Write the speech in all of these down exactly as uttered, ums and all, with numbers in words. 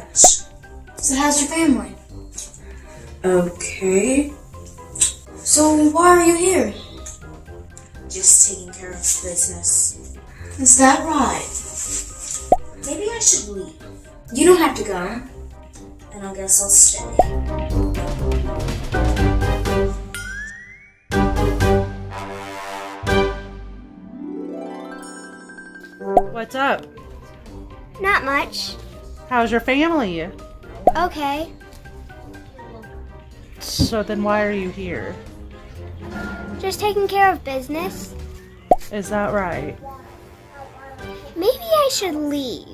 much. So how's your family? Okay. So why are you here? Just taking care of business. Is that right? Maybe I should leave. You don't have to go. And I guess I'll stay. What's up? Not much. How's your family? Okay. So then why are you here? Just taking care of business. Is that right? Maybe I should leave.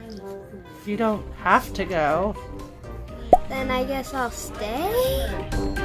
You don't have to go. Then I guess I'll stay?